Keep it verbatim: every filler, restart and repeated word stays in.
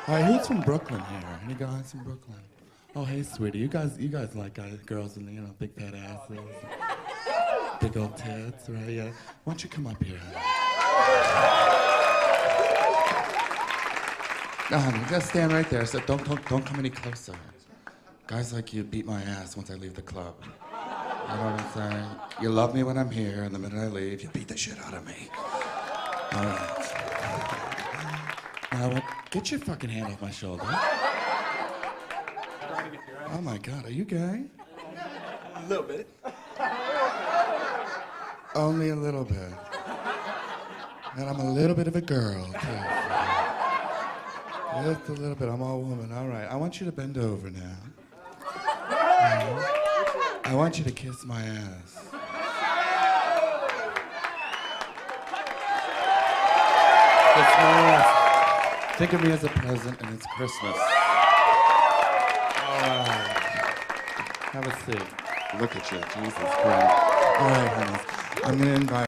All right, who's from Brooklyn here? Any guys from Brooklyn? Oh, hey, sweetie. You guys, you guys like guys, girls with, you know, big fat asses, big old tits, right? Yeah. Why don't you come up here? No, honey, just stand right there. So don't, don't, don't come any closer. Guys like you beat my ass once I leave the club. You know what I'm saying? You love me when I'm here, and the minute I leave, you beat the shit out of me. All right. Now, get your fucking hand off my shoulder. Oh my God, are you gay? A little bit. Only a little bit. And I'm a little bit of a girl, too. Just a little bit. I'm all woman. All right. I want you to bend over now. Now, I want you to kiss my ass. Kiss my ass. Think of me as a present, and it's Christmas. All right. Have a seat. Look at you. Jesus Christ. All right, honey. I'm going to invite